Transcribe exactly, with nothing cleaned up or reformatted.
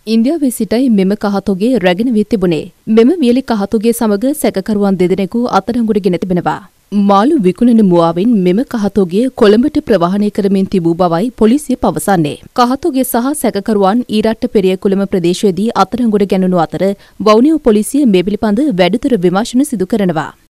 ඉන්දියාවේ සිටයි මෙම කහතොගේ රැගෙන වී තිබුණේ. මෙම වියලි කහතොගේ සමග සැකකරුවන් දෙදෙනෙකු අත්අඩංගුවට ගෙන තිබෙනවා. මාළු විකුණන මුවාවෙන් මෙම කහතොගේ කොළඹට ප්‍රවාහනය කරමින් තිබූ බවයි පොලිසිය පවසන්නේ. කහතොගේ සහ සැකකරුවන් ඊරට්ට පෙරියකුළම ප්‍රදේශයේදී අත්අඩංගුවට ගැනුණු අතර වවුනියා පොලිසිය මේ පිළිබඳ වැඩිදුර විමර්ශන සිදු කරනවා.